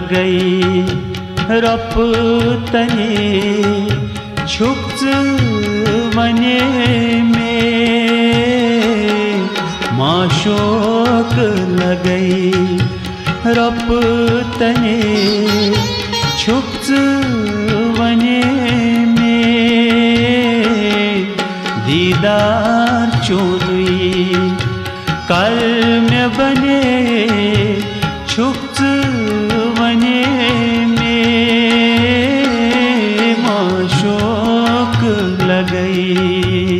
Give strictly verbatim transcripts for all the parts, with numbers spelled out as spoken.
लगई रप तने छुप्च वने में माशूक लगई रप तने छुप्च वने में दीदार चोदुई कल में बने छुप्च वने में माशूक लगई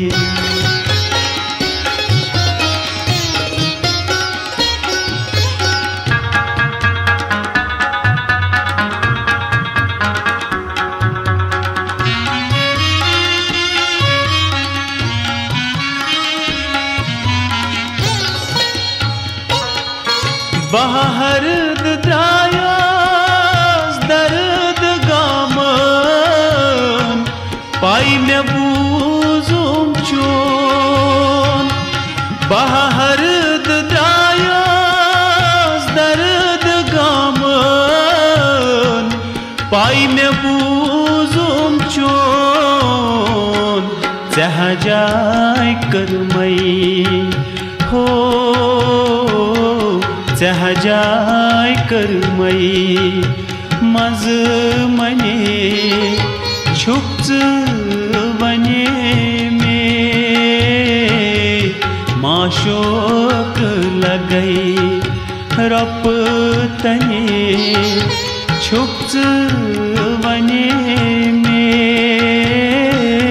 बहरद द्रायास दर्द गामन पाई में बूजुम चोन बहरद द्रायास दर्द गामन पाई में बूजुम चोन सहजाय करमई हो सहजाय करमई मज मने छुप्च वने में माशूक लगई रप तने छुप्च वने में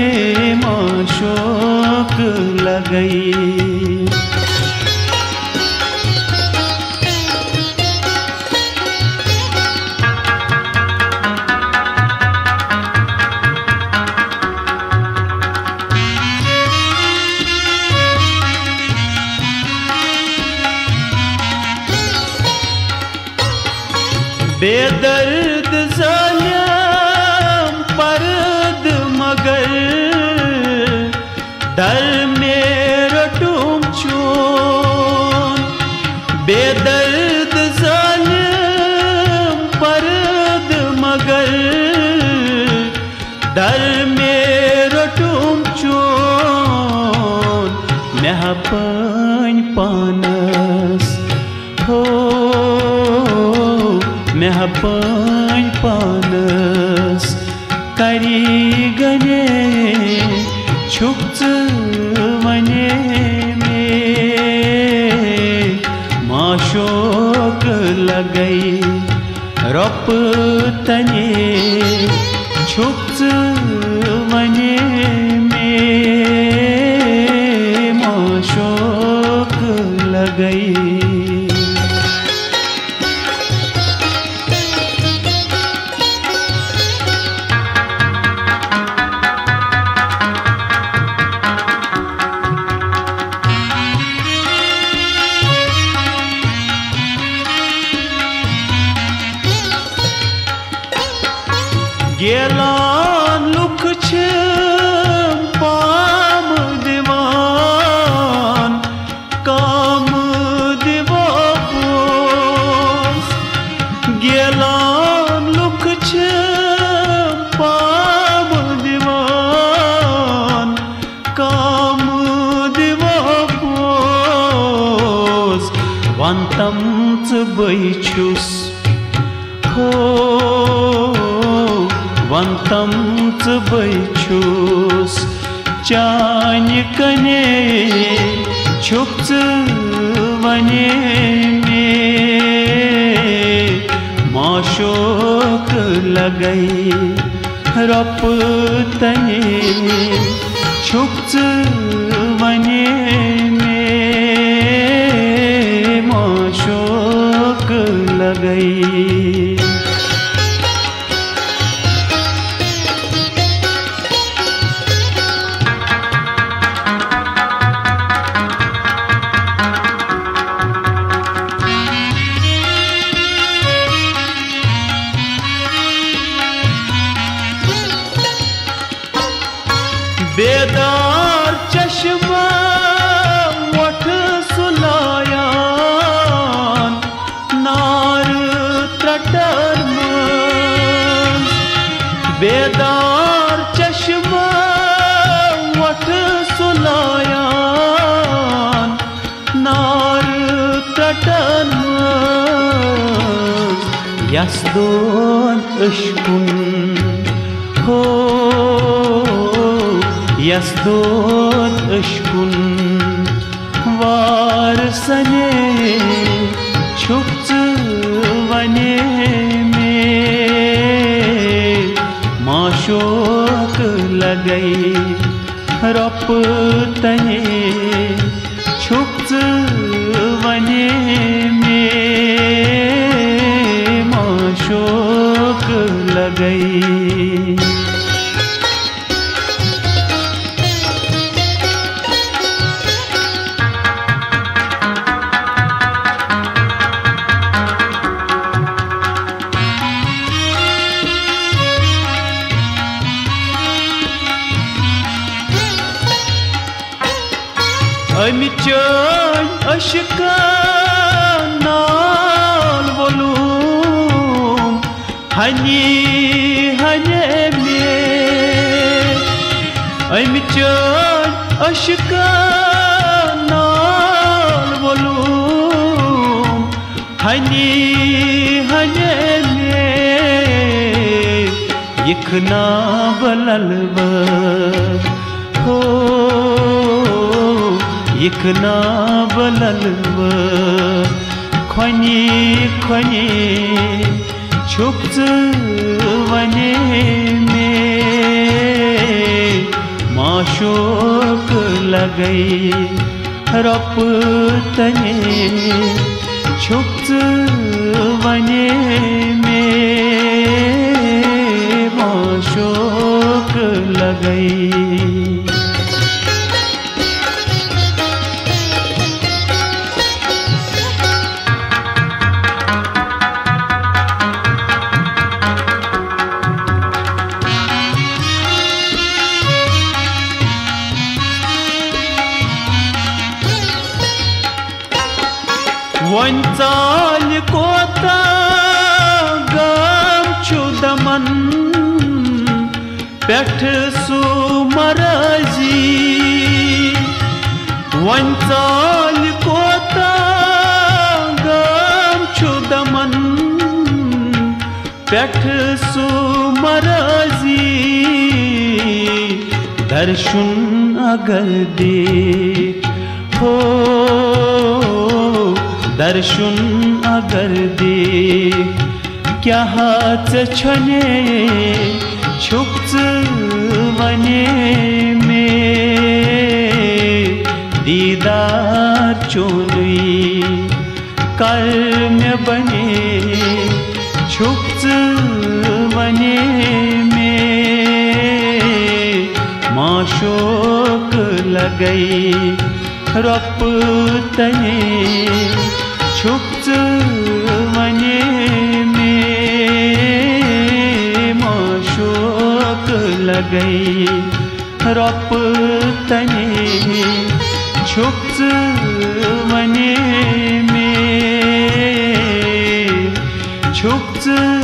माशूक लगई बेदर्द जालिम परद मगर दर में रटूम चोन बेदर्द जालिम परद मगर दर में रटूम चोन मेहपन पानस हो मेहपन पानस करी गने छुप्च वने में माशूक लगई रप तने छुप्च वने में माशूक लगई गेलान लुक पाम दीवान काम दिवास गेलान लुक पाम दीवान काम दिवास वंतम च बैछुस हो वंतम च बैछुस चान्य कने छुप्च वने में माशूक लगई रप तने छुप्च वने में माशूक लगई बेदार चश्मा वठ सुलायान नार त्रटर बेदार चश्मा वट सुलायान नार तटन यस्दोन अशकुन हो यस्दोन अशकुन वार सने छुप्च वने माशूक लगई रप तने छुप्च वने में माशूक लगई अमिचन अशका नाल वोलूम हनी हने में अमिचन अशका नाल वोलूम हनी हने में यखना बललव हो यखना बललव खनी खनी छुप्च वने में माशूक लगई रप तने छुप्च वने में माशूक लगई वंचाल कोता गम चुदमन पेठ सुमरजी वंचाल कोता गम चुदमन पेठ सुमरजी दर्शन अगर दे हो दर्शन अगर दे क्या हाथ छने छुप्च वने में दीदार चोलुई कर में बने छुप्च वने में माशूक लगई रप तने छुप्च वने में माशूक लगई रप तने छुप्च वने में छुप्च